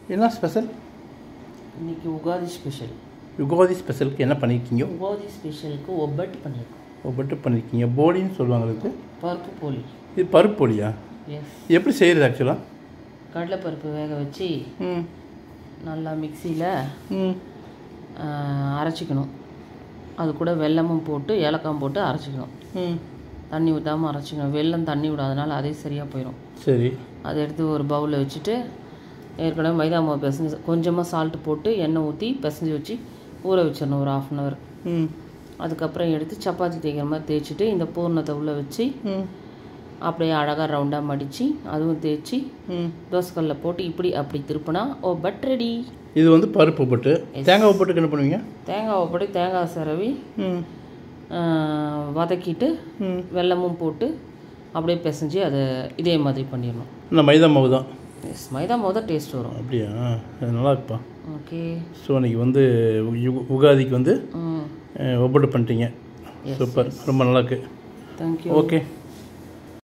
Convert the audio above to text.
என்ன ஸ்பெஷல் இன்னைக்கு உகாதி ஸ்பெஷல். யுகாதி ஸ்பெஷலுக்கு என்ன பண்ணியிருக்கீங்க? உகாதி ஸ்பெஷலுக்கு ஒப்பட்டு பண்ணியிருக்கோம். ஒப்பட்டு பண்ணியிருக்கீங்க. போலின்னு சொல்லுவாங்க அதுக்கு. பருப்பு போலி. இது பருப்பு போலியா? எஸ். எப்படி செய்கிறது ஆக்சுவலாக? கடலைப்பருப்பு வேக வச்சு நல்லா மிக்சியில் அரைச்சிக்கணும். அது கூட வெல்லமும் போட்டு ஏலக்காயும் போட்டு அரைச்சிக்கணும். தண்ணி ஊற்றாமல் அரைச்சிக்கணும். வெல்லம் தண்ணி விடாதனால அதே சரியாக போயிடும். சரி. அதை எடுத்து ஒரு பவுலில் வச்சுட்டு ஏற்கனவே மைதா மாவு பிசைஞ்சு கொஞ்சமாக சால்ட்டு போட்டு எண்ணெய் ஊற்றி பிசைஞ்சு வச்சு ஊற வச்சிடணும் ஒரு 1/2 hour. அதுக்கப்புறம் எடுத்து சப்பாத்தி தேய்க்கிற மாதிரி தேய்ச்சிட்டு இந்த பூர்ணத்தை உள்ளே வச்சு அப்படியே அழகாக ரவுண்டாக மடித்து அதுவும் தேய்ச்சி தோசைக்கல்லில் போட்டு இப்படி அப்படி திருப்பினா ஒப்பட்டு ரெடி. இது வந்து பருப்பு ஒப்பட்டு. தேங்காய் ஒப்பட்டுக்கு என்ன பண்ணுவீங்க? தேங்காய் ஒப்பட்டு தேங்காய் சிரவி வதக்கிட்டு வெல்லமும் போட்டு அப்படியே பிசைஞ்சு அதை இதே மாதிரி பண்ணிடணும். இந்த மைதா மாவு தான். எஸ், மைதா மாவு தான் டேஸ்ட் வரும். அப்படியா? அது நல்லா இருக்குப்பா. ஓகே. ஸோ அன்றைக்கி வந்து உகாதிக்கு வந்து ஒப்பட்டு பண்ணிட்டீங்க. சூப்பர், ரொம்ப நல்லாயிருக்கு. தேங்க்யூ. ஓகே.